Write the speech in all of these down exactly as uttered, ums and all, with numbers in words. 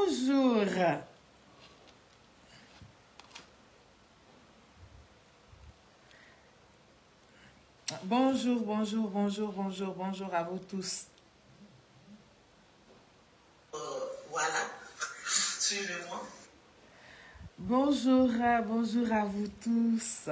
Bonjour. Bonjour, bonjour, bonjour, bonjour, bonjour à vous tous. Euh, voilà, suivez-moi. Bonjour, bonjour à vous tous.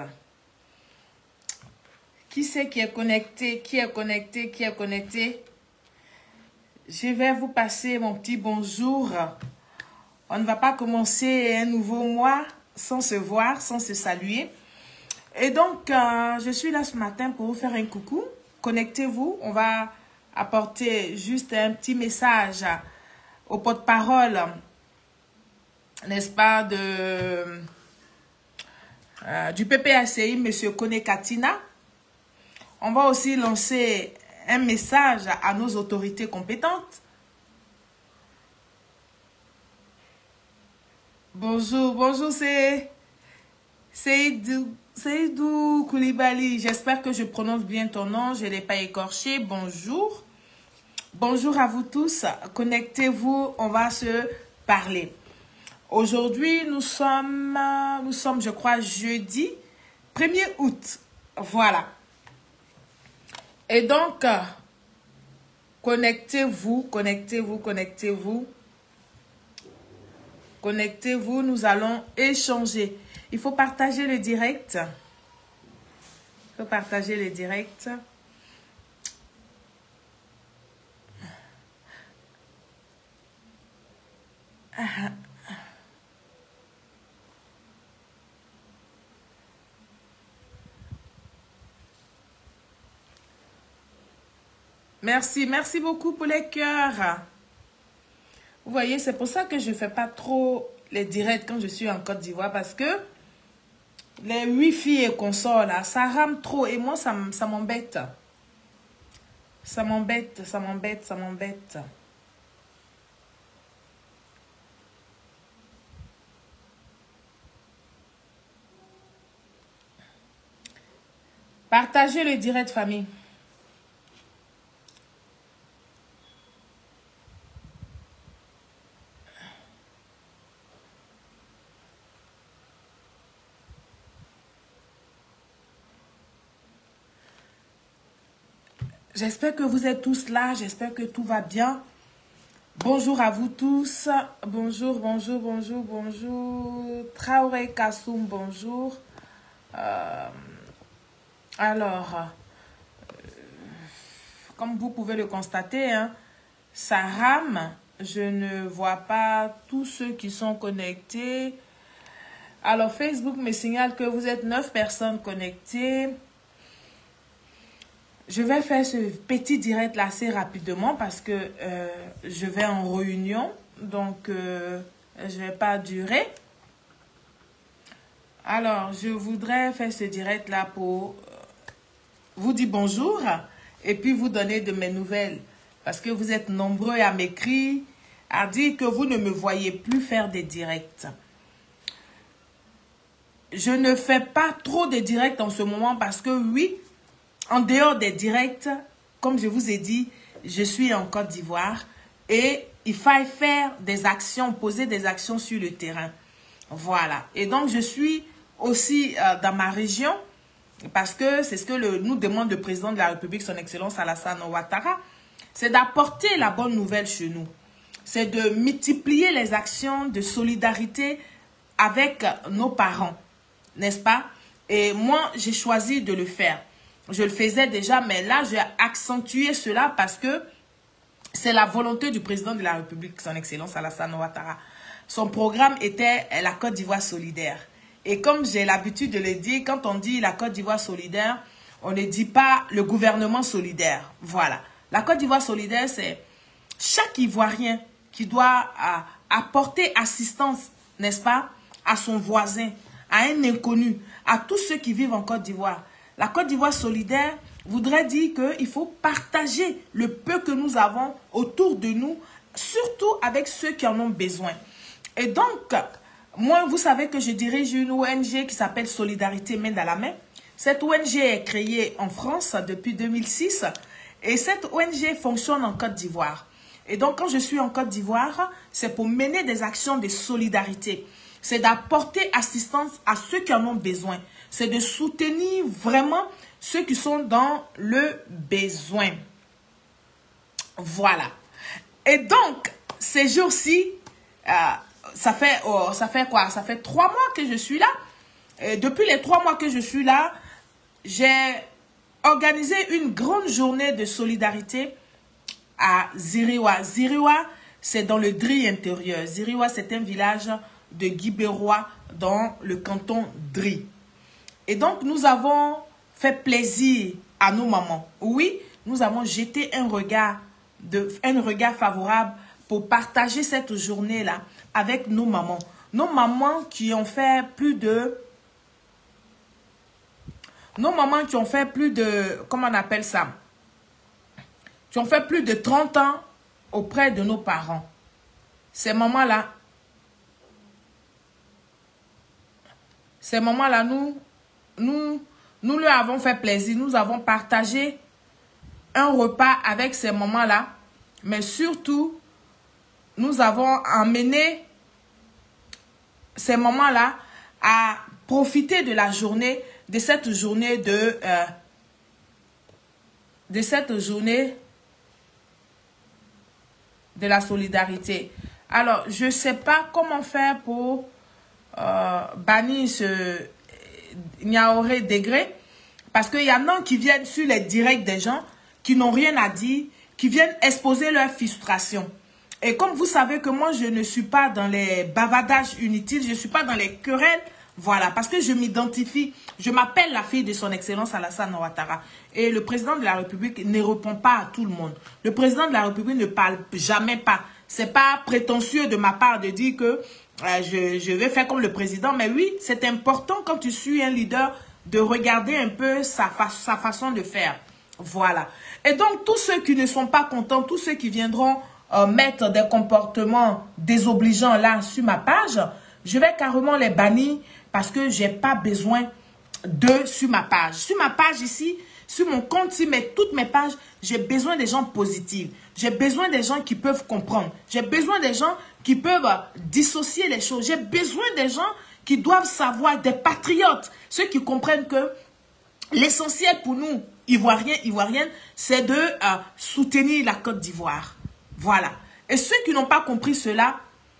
Qui c'est qui est connecté? Qui est connecté? Qui est connecté? Je vais vous passer mon petit bonjour. On ne va pas commencer un nouveau mois sans se voir, sans se saluer. Et donc, euh, je suis là ce matin pour vous faire un coucou. Connectez-vous. On va apporter juste un petit message au porte-parole, n'est-ce pas, de, euh, du P P A C I, M. Kone Katina. On va aussi lancer un message à nos autorités compétentes. Bonjour, bonjour, c'est Seydou, Seydou Koulibaly. J'espère que je prononce bien ton nom, je ne l'ai pas écorché. Bonjour. Bonjour à vous tous. Connectez-vous, on va se parler. Aujourd'hui, nous sommes, nous sommes, je crois, jeudi premier août. Voilà. Et donc, connectez-vous, connectez-vous, connectez-vous. Connectez-vous, nous allons échanger. Il faut partager le direct. Il faut partager le direct. Merci, merci beaucoup pour les cœurs. Vous voyez, c'est pour ça que je ne fais pas trop les directs quand je suis en Côte d'Ivoire parce que les Wi-Fi et consorts, là, ça rame trop et moi, ça, ça m'embête. Ça m'embête, ça m'embête, ça m'embête. Partagez le direct, famille. J'espère que vous êtes tous là. J'espère que tout va bien. Bonjour à vous tous. Bonjour, bonjour, bonjour, bonjour. Traoré Kassoum, bonjour. Euh, alors, euh, comme vous pouvez le constater, hein, ça rame. Je ne vois pas tous ceux qui sont connectés. Alors, Facebook me signale que vous êtes neuf personnes connectées. Je vais faire ce petit direct là assez rapidement parce que euh, je vais en réunion. Donc, euh, je ne vais pas durer. Alors, je voudrais faire ce direct là pour vous dire bonjour et puis vous donner de mes nouvelles. Parce que vous êtes nombreux à m'écrire, à dire que vous ne me voyez plus faire des directs. Je ne fais pas trop de directs en ce moment parce que oui, en dehors des directs, comme je vous ai dit, je suis en Côte d'Ivoire et il faille faire des actions, poser des actions sur le terrain. Voilà. Et donc, je suis aussi euh, dans ma région parce que c'est ce que le, nous demande le président de la République, son Excellence Alassane Ouattara, c'est d'apporter la bonne nouvelle chez nous. C'est de multiplier les actions de solidarité avec nos parents, n'est-ce pas? Et moi, j'ai choisi de le faire. Je le faisais déjà, mais là, j'ai accentué cela parce que c'est la volonté du président de la République, son Excellence Alassane Ouattara. Son programme était la Côte d'Ivoire solidaire. Et comme j'ai l'habitude de le dire, quand on dit la Côte d'Ivoire solidaire, on ne dit pas le gouvernement solidaire. Voilà. La Côte d'Ivoire solidaire, c'est chaque Ivoirien qui doit à, apporter assistance, n'est-ce pas, à son voisin, à un inconnu, à tous ceux qui vivent en Côte d'Ivoire. La Côte d'Ivoire solidaire voudrait dire qu'il faut partager le peu que nous avons autour de nous, surtout avec ceux qui en ont besoin. Et donc, moi, vous savez que je dirige une O N G qui s'appelle Solidarité Main dans la Main. Cette O N G est créée en France depuis deux mille six et cette O N G fonctionne en Côte d'Ivoire. Et donc, quand je suis en Côte d'Ivoire, c'est pour mener des actions de solidarité. C'est d'apporter assistance à ceux qui en ont besoin. C'est de soutenir vraiment ceux qui sont dans le besoin. Voilà. Et donc, ces jours-ci, euh, ça fait, oh, ça fait quoi? Ça fait trois mois que je suis là. Et depuis les trois mois que je suis là, j'ai organisé une grande journée de solidarité à Ziriwa. Ziriwa, c'est dans le Dri intérieur. Ziriwa, c'est un village de Guibérois dans le canton Dri. Et donc, nous avons fait plaisir à nos mamans. Oui, nous avons jeté un regard, de, un regard favorable pour partager cette journée-là avec nos mamans. Nos mamans qui ont fait plus de... Nos mamans qui ont fait plus de... Comment on appelle ça? Qui ont fait plus de trente ans auprès de nos parents. Ces mamans-là, ces mamans-là, nous, nous, nous leur avons fait plaisir. Nous avons partagé un repas avec ces mamans-là. Mais surtout, nous avons emmené ces mamans-là à profiter de la journée, de cette journée de, euh, de cette journée de la solidarité. Alors, je ne sais pas comment faire pour euh, bannir ce Niaoré degré, parce qu'il y en a qui viennent sur les directs des gens qui n'ont rien à dire, qui viennent exposer leur frustration. Et comme vous savez que moi, je ne suis pas dans les bavardages inutiles, je ne suis pas dans les querelles, voilà, parce que je m'identifie, je m'appelle la fille de son excellence Alassane Ouattara. Et le président de la République ne répond pas à tout le monde. Le président de la République ne parle jamais pas. C'est pas prétentieux de ma part de dire que euh, je, je vais faire comme le président. Mais oui, c'est important quand tu suis un leader de regarder un peu sa, fa sa façon de faire. Voilà. Et donc, tous ceux qui ne sont pas contents, tous ceux qui viendront euh, mettre des comportements désobligeants là sur ma page, je vais carrément les bannir parce que j'ai pas besoin d'eux sur ma page. Sur ma page ici, sur mon compte, sur mes, toutes mes pages, j'ai besoin des gens positifs. J'ai besoin des gens qui peuvent comprendre. J'ai besoin des gens qui peuvent dissocier les choses. J'ai besoin des gens qui doivent savoir, des patriotes. Ceux qui comprennent que l'essentiel pour nous, Ivoiriens, Ivoiriennes, c'est de euh, soutenir la Côte d'Ivoire. Voilà. Et ceux qui n'ont pas compris cela,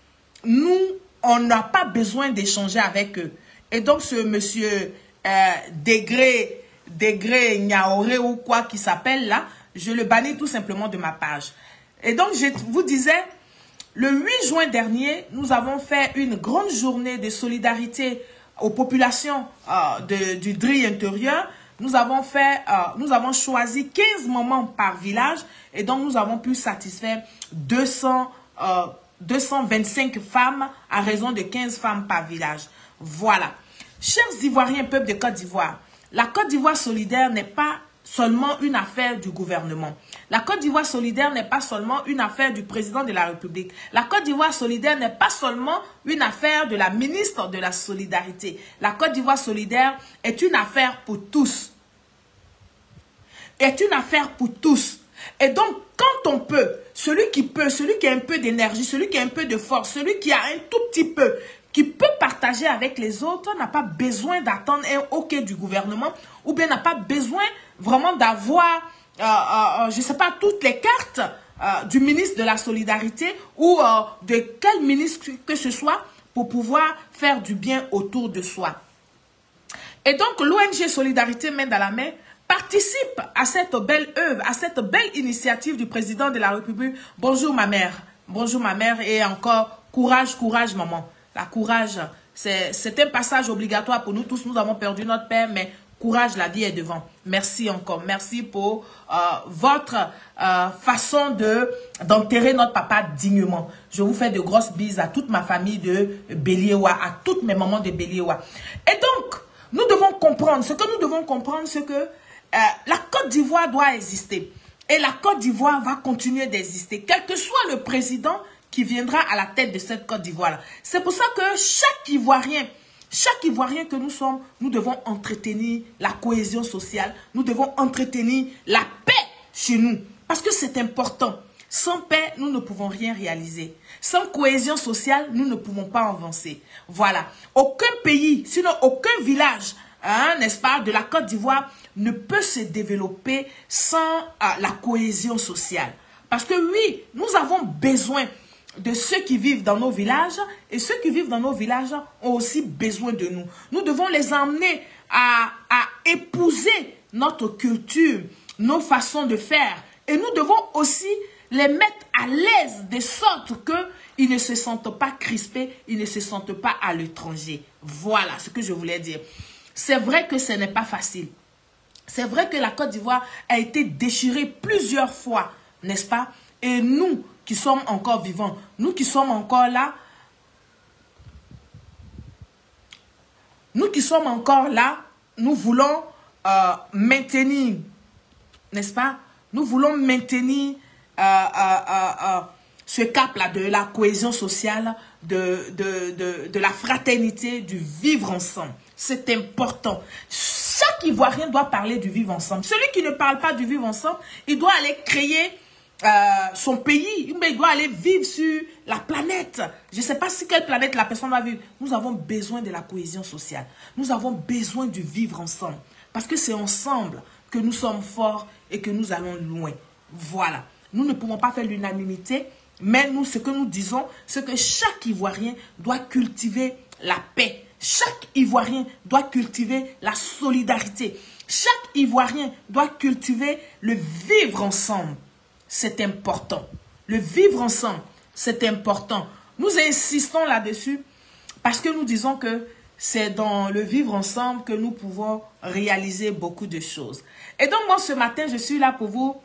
nous, on n'a pas besoin d'échanger avec eux. Et donc, ce monsieur euh, Degré, Degré Niaoré ou quoi qui s'appelle là, je le bannis tout simplement de ma page. Et donc, je vous disais, le huit juin dernier, nous avons fait une grande journée de solidarité aux populations euh, de, du Dri intérieur. Nous avons fait, euh, nous avons choisi quinze mamans par village et donc nous avons pu satisfaire deux cents, euh, deux cent vingt-cinq femmes à raison de quinze femmes par village. Voilà. Chers Ivoiriens, peuple de Côte d'Ivoire, la Côte d'Ivoire solidaire n'est pas seulement une affaire du gouvernement. La Côte d'Ivoire solidaire n'est pas seulement une affaire du président de la République. La Côte d'Ivoire solidaire n'est pas seulement une affaire de la ministre de la Solidarité. La Côte d'Ivoire solidaire est une affaire pour tous. Est une affaire pour tous. Et donc, quand on peut, celui qui peut, celui qui a un peu d'énergie, celui qui a un peu de force, celui qui a un tout petit peu, qui peut partager avec les autres, n'a pas besoin d'attendre un OK du gouvernement ou bien n'a pas besoin vraiment d'avoir, euh, euh, je ne sais pas, toutes les cartes euh, du ministre de la Solidarité ou euh, de quel ministre que ce soit pour pouvoir faire du bien autour de soi. Et donc, l'O N G Solidarité Main dans la Main participe à cette belle œuvre, à cette belle initiative du président de la République. Bonjour ma mère, bonjour ma mère et encore courage, courage maman. La courage, c'est un passage obligatoire pour nous tous. Nous avons perdu notre père, mais courage, la vie est devant. Merci encore. Merci pour euh, votre euh, façon de d'enterrer notre papa dignement. Je vous fais de grosses bises à toute ma famille de Beliewa, à toutes mes mamans de Beliewa. Et donc, nous devons comprendre, ce que nous devons comprendre, c'est que euh, la Côte d'Ivoire doit exister. Et la Côte d'Ivoire va continuer d'exister, quel que soit le président qui viendra à la tête de cette Côte d'Ivoire. C'est pour ça que chaque Ivoirien, chaque Ivoirien que nous sommes, nous devons entretenir la cohésion sociale, nous devons entretenir la paix chez nous. Parce que c'est important. Sans paix, nous ne pouvons rien réaliser. Sans cohésion sociale, nous ne pouvons pas avancer. Voilà. Aucun pays, sinon aucun village, hein, n'est-ce pas, de la Côte d'Ivoire ne peut se développer sans euh, la cohésion sociale. Parce que oui, nous avons besoin de ceux qui vivent dans nos villages et ceux qui vivent dans nos villages ont aussi besoin de nous. Nous devons les emmener à, à épouser notre culture, nos façons de faire. Et nous devons aussi les mettre à l'aise de sorte qu'ils ne se sentent pas crispés, ils ne se sentent pas à l'étranger. Voilà ce que je voulais dire. C'est vrai que ce n'est pas facile. C'est vrai que la Côte d'Ivoire a été déchirée plusieurs fois, n'est-ce pas? Et nous qui sommes encore vivants, nous qui sommes encore là, nous qui sommes encore là, nous voulons euh, maintenir, n'est-ce pas? Nous voulons maintenir euh, euh, euh, euh, ce cap-là de la cohésion sociale, de, de, de, de la fraternité, du vivre ensemble. C'est important. Chaque Ivoirien doit parler du vivre ensemble. Celui qui ne parle pas du vivre ensemble, il doit aller créer euh, son pays. Il doit aller vivre sur la planète. Je ne sais pas si quelle planète la personne va vivre. Nous avons besoin de la cohésion sociale. Nous avons besoin du vivre ensemble. Parce que c'est ensemble que nous sommes forts et que nous allons loin. Voilà. Nous ne pouvons pas faire l'unanimité, mais nous, ce que nous disons, c'est que chaque Ivoirien doit cultiver la paix. Chaque Ivoirien doit cultiver la solidarité. Chaque Ivoirien doit cultiver le vivre ensemble. C'est important. Le vivre ensemble, c'est important. Nous insistons là-dessus parce que nous disons que c'est dans le vivre ensemble que nous pouvons réaliser beaucoup de choses. Et donc, moi, ce matin, je suis là pour vous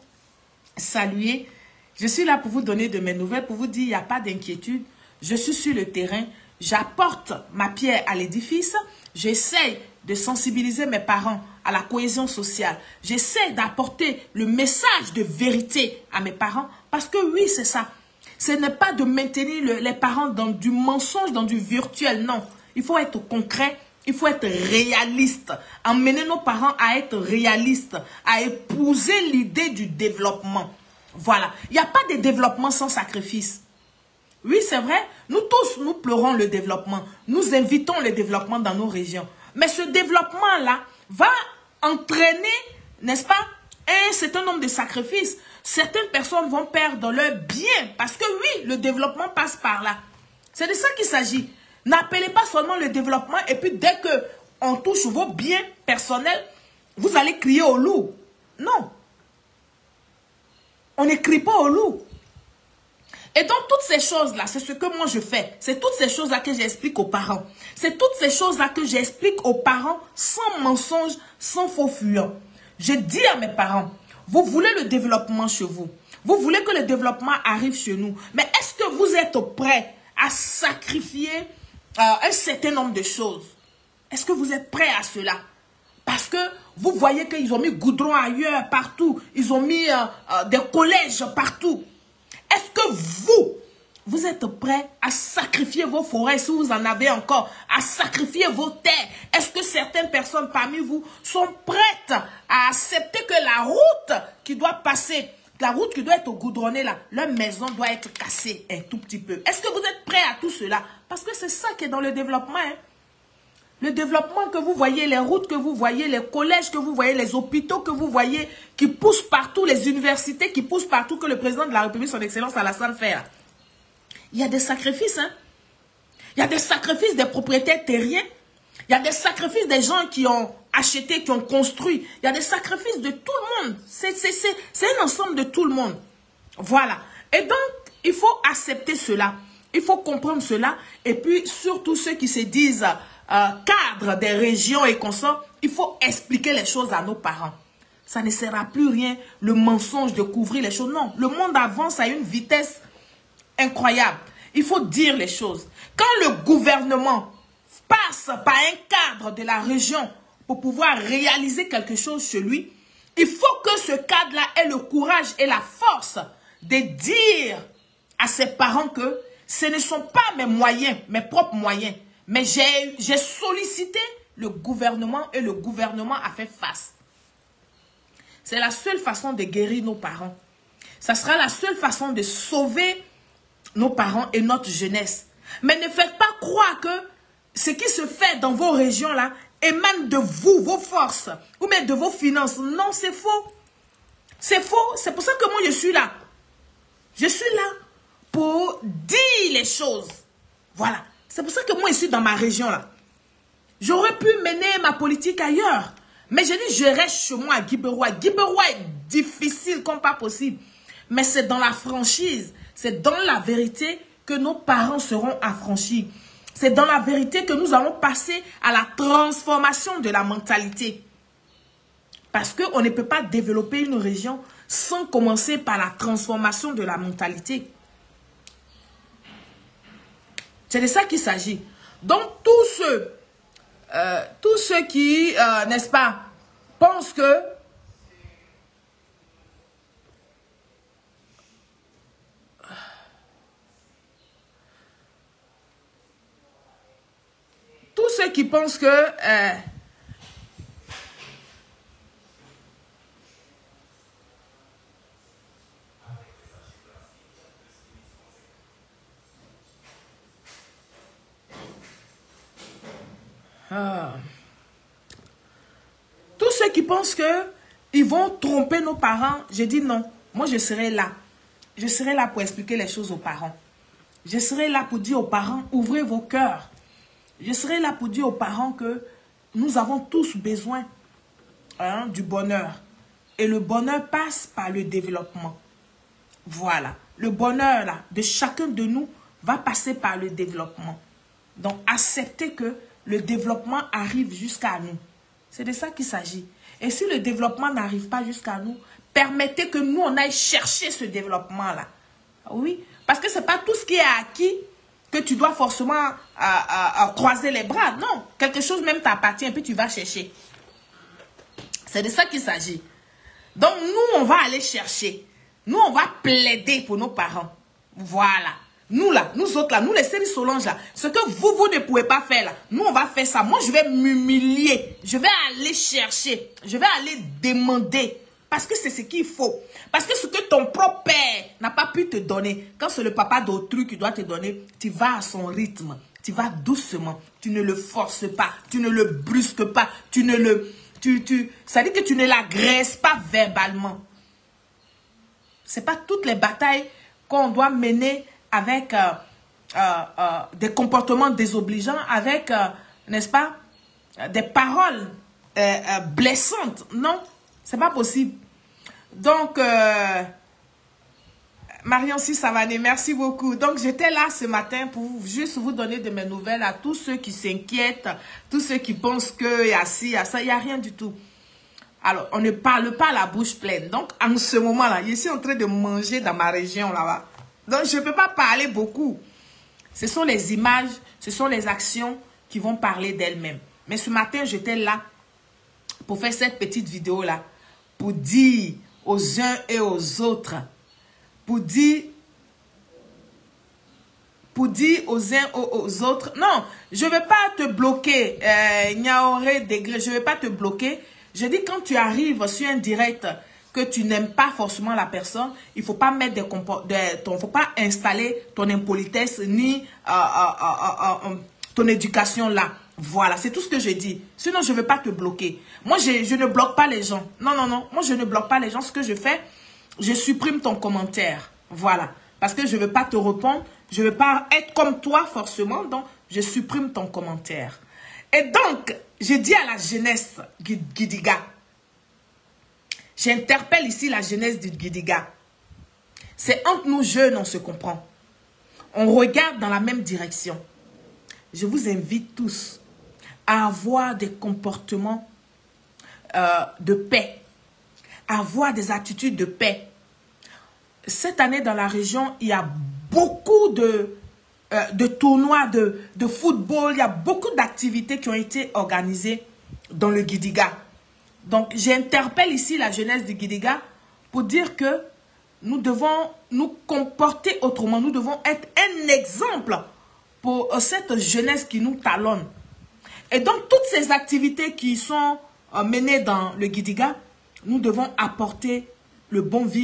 saluer. Je suis là pour vous donner de mes nouvelles, pour vous dire il n'y a pas d'inquiétude. Je suis sur le terrain. J'apporte ma pierre à l'édifice. J'essaie de sensibiliser mes parents à la cohésion sociale. J'essaie d'apporter le message de vérité à mes parents. Parce que oui, c'est ça. Ce n'est pas de maintenir le, les parents dans du mensonge, dans du virtuel. Non. Il faut être concret. Il faut être réaliste. Emmener nos parents à être réalistes. À épouser l'idée du développement. Voilà. Il n'y a pas de développement sans sacrifice. Oui, c'est vrai. Nous tous, nous pleurons le développement. Nous invitons le développement dans nos régions. Mais ce développement-là va entraîner, n'est-ce pas, un certain nombre de sacrifices. Certaines personnes vont perdre leur bien. Parce que oui, le développement passe par là. C'est de ça qu'il s'agit. N'appelez pas seulement le développement et puis dès qu'on touche vos biens personnels, vous allez crier au loup. Non. On ne crie pas au loup. Et donc, toutes ces choses-là, c'est ce que moi je fais. C'est toutes ces choses-là que j'explique aux parents. C'est toutes ces choses-là que j'explique aux parents sans mensonge, sans faux fuyant. Je dis à mes parents, vous voulez le développement chez vous. Vous voulez que le développement arrive chez nous. Mais est-ce que vous êtes prêts à sacrifier euh, un certain nombre de choses? Est-ce que vous êtes prêts à cela? Parce que vous voyez qu'ils ont mis goudron ailleurs, partout. Ils ont mis euh, euh, des collèges partout. Est-ce que vous, vous êtes prêts à sacrifier vos forêts si vous en avez encore, à sacrifier vos terres? Est-ce que certaines personnes parmi vous sont prêtes à accepter que la route qui doit passer, la route qui doit être goudronnée là, leur maison doit être cassée un tout petit peu? Est-ce que vous êtes prêts à tout cela? Parce que c'est ça qui est dans le développement, hein? Le développement que vous voyez, les routes que vous voyez, les collèges que vous voyez, les hôpitaux que vous voyez, qui poussent partout, les universités qui poussent partout, que le président de la République, son excellence Alassane fait. Il y a des sacrifices, hein. Il y a des sacrifices des propriétaires terriens. Il y a des sacrifices des gens qui ont acheté, qui ont construit. Il y a des sacrifices de tout le monde. C'est un ensemble de tout le monde. Voilà. Et donc, il faut accepter cela. Il faut comprendre cela. Et puis, surtout ceux qui se disent... Euh, cadre des régions et consorts, il faut expliquer les choses à nos parents. Ça ne sert à plus rien, le mensonge de couvrir les choses. Non, le monde avance à une vitesse incroyable. Il faut dire les choses. Quand le gouvernement passe par un cadre de la région pour pouvoir réaliser quelque chose chez lui, il faut que ce cadre-là ait le courage et la force de dire à ses parents que ce ne sont pas mes moyens, mes propres moyens. Mais j'ai sollicité le gouvernement et le gouvernement a fait face. C'est la seule façon de guérir nos parents. Ça sera la seule façon de sauver nos parents et notre jeunesse. Mais ne faites pas croire que ce qui se fait dans vos régions-là émane de vous, vos forces, ou même de vos finances. Non, c'est faux. C'est faux. C'est pour ça que moi, je suis là. Je suis là pour dire les choses. Voilà. C'est pour ça que moi, je suis dans ma région-là. J'aurais pu mener ma politique ailleurs. Mais je dis, je reste chez moi à Guiberois. Guiberois est difficile comme pas possible. Mais c'est dans la franchise. C'est dans la vérité que nos parents seront affranchis. C'est dans la vérité que nous allons passer à la transformation de la mentalité. Parce qu'on ne peut pas développer une région sans commencer par la transformation de la mentalité. C'est de ça qu'il s'agit. Donc, tous ceux, euh, tous ceux qui, euh, n'est-ce pas, pensent que tous ceux qui pensent que euh, Ah. Tous ceux qui pensent que ils vont tromper nos parents, je dis non. Moi, je serai là. Je serai là pour expliquer les choses aux parents. Je serai là pour dire aux parents, ouvrez vos cœurs. Je serai là pour dire aux parents que nous avons tous besoin hein, du bonheur. Et le bonheur passe par le développement. Voilà. Le bonheur là, de chacun de nous va passer par le développement. Donc, acceptez que le développement arrive jusqu'à nous. C'est de ça qu'il s'agit. Et si le développement n'arrive pas jusqu'à nous, permettez que nous, on aille chercher ce développement-là. Oui, parce que ce n'est pas tout ce qui est acquis que tu dois forcément euh, euh, euh, croiser les bras. Non, quelque chose même t'appartient et puis tu vas chercher. C'est de ça qu'il s'agit. Donc, nous, on va aller chercher. Nous, on va plaider pour nos parents. Voilà. Nous là, nous autres là, nous les Série Solange là, ce que vous, vous ne pouvez pas faire là, nous on va faire ça. Moi je vais m'humilier, je vais aller chercher, je vais aller demander. Parce que c'est ce qu'il faut. Parce que ce que ton propre père n'a pas pu te donner, quand c'est le papa d'autrui qui doit te donner, tu vas à son rythme, tu vas doucement, tu ne le forces pas, tu ne le brusques pas, tu ne le... Tu, tu, ça dit que tu ne l'agresses pas verbalement. Ce n'est pas toutes les batailles qu'on doit mener avec euh, euh, euh, des comportements désobligeants, avec, euh, n'est-ce pas, des paroles euh, euh, blessantes. Non, c'est pas possible. Donc, euh, Marion-Si Savané, merci beaucoup. Donc, j'étais là ce matin pour juste vous donner de mes nouvelles à tous ceux qui s'inquiètent, tous ceux qui pensent qu'il y a ci, il y a ça, il n'y a rien du tout. Alors, on ne parle pas la bouche pleine. Donc, en ce moment-là, je suis en train de manger dans ma région là-bas. Donc, je ne peux pas parler beaucoup. Ce sont les images, ce sont les actions qui vont parler d'elles-mêmes. Mais ce matin, j'étais là pour faire cette petite vidéo-là, pour dire aux uns et aux autres, pour dire, pour dire aux uns et aux autres, non, je ne vais pas te bloquer, euh, Niaoré Degré, je ne vais pas te bloquer. Je dis, quand tu arrives sur un direct, que tu n'aimes pas forcément la personne, il ne faut pas mettre des de, faut pas installer ton impolitesse ni euh, euh, euh, euh, euh, ton éducation là. Voilà, c'est tout ce que je dis. Sinon, je ne vais pas te bloquer. Moi, je, je ne bloque pas les gens. Non, non, non. Moi, je ne bloque pas les gens. Ce que je fais, je supprime ton commentaire. Voilà. Parce que je ne veux pas te répondre. Je ne veux pas être comme toi forcément. Donc, je supprime ton commentaire. Et donc, je dis à la jeunesse Gidiga, j'interpelle ici la jeunesse du Gidiga. C'est entre nous jeunes, on se comprend. On regarde dans la même direction. Je vous invite tous à avoir des comportements euh, de paix, à avoir des attitudes de paix. Cette année, dans la région, il y a beaucoup de, euh, de tournois de, de football, il y a beaucoup d'activités qui ont été organisées dans le Gidiga. Donc, j'interpelle ici la jeunesse du Gidiga pour dire que nous devons nous comporter autrement. Nous devons être un exemple pour cette jeunesse qui nous talonne. Et donc, toutes ces activités qui sont menées dans le Gidiga, nous devons apporter le bon vivre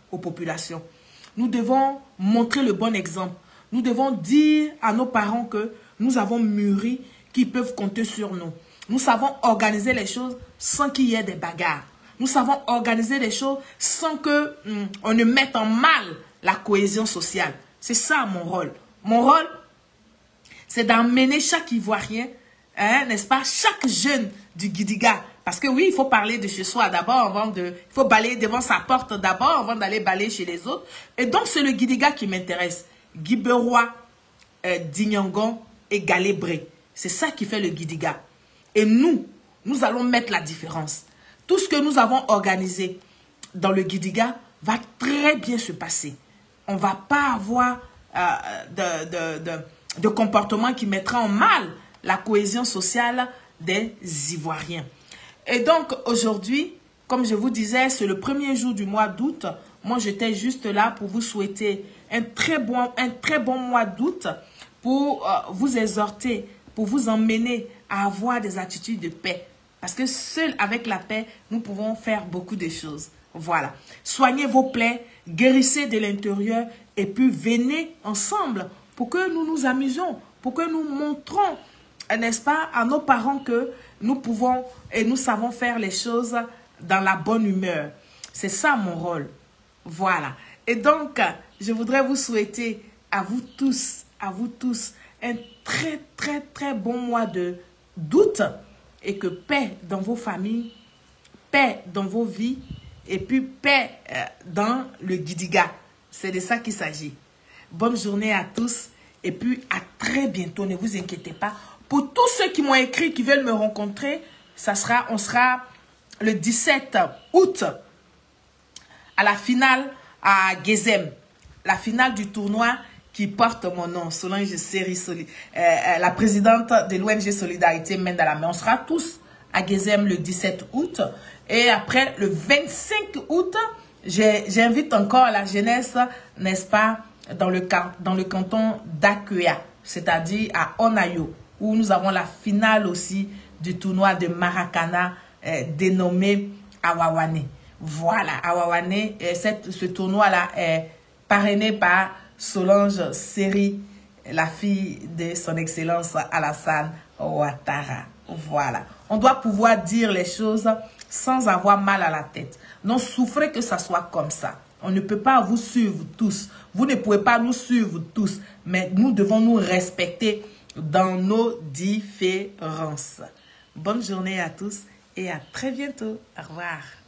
aux populations. Nous devons montrer le bon exemple. Nous devons dire à nos parents que nous avons mûri, qu'ils peuvent compter sur nous. Nous savons organiser les choses sans qu'il y ait des bagarres. Nous savons organiser les choses sans que hum, on ne mette en mal la cohésion sociale. C'est ça mon rôle. Mon rôle, c'est d'emmener chaque Ivoirien, hein, n'est-ce pas, chaque jeune du Gidiga. Parce que oui, il faut parler de chez soi d'abord, avant de, il faut balayer devant sa porte d'abord, avant d'aller balayer chez les autres. Et donc, c'est le Gidiga qui m'intéresse. Guiberois, euh, Dignangon et Galébré. C'est ça qui fait le Gidiga. Et nous, nous allons mettre la différence. Tout ce que nous avons organisé dans le Gidiga va très bien se passer. On ne va pas avoir euh, de, de, de, de comportement qui mettra en mal la cohésion sociale des Ivoiriens. Et donc, aujourd'hui, comme je vous disais, c'est le premier jour du mois d'août. Moi, j'étais juste là pour vous souhaiter un très bon, un très bon mois d'août, pour euh, vous exhorter, pour vous emmener à avoir des attitudes de paix. Parce que seul avec la paix, nous pouvons faire beaucoup de choses. Voilà. Soignez vos plaies, guérissez de l'intérieur et puis venez ensemble pour que nous nous amusions, pour que nous montrons, n'est-ce pas, à nos parents que nous pouvons et nous savons faire les choses dans la bonne humeur. C'est ça mon rôle. Voilà. Et donc, je voudrais vous souhaiter à vous tous, à vous tous, un très, très, très bon mois de d'août et que paix dans vos familles, paix dans vos vies et puis paix euh, dans le Gidiga. C'est de ça qu'il s'agit. Bonne journée à tous et puis à très bientôt. Ne vous inquiétez pas. Pour tous ceux qui m'ont écrit, qui veulent me rencontrer, ça sera, on sera le dix-sept août à la finale à Gezem. La finale du tournoi qui porte mon nom, Solange Seri, Soli, euh, euh, la présidente de l'O N G Solidarité main dans la main. On sera tous à Gezem le dix-sept août. Et après, le vingt-cinq août, j'invite encore la jeunesse, n'est-ce pas, dans le, dans le canton d'Akuya, c'est-à-dire à Onayo, où nous avons la finale aussi du tournoi de Maracana euh, dénommé Awawane. Voilà, Awawane, euh, cette, ce tournoi-là est parrainé par Solange Seri, la fille de son excellence Alassane Ouattara. Voilà. On doit pouvoir dire les choses sans avoir mal à la tête. Non, souffrez que ça soit comme ça. On ne peut pas vous suivre tous. Vous ne pouvez pas nous suivre tous. Mais nous devons nous respecter dans nos différences. Bonne journée à tous et à très bientôt. Au revoir.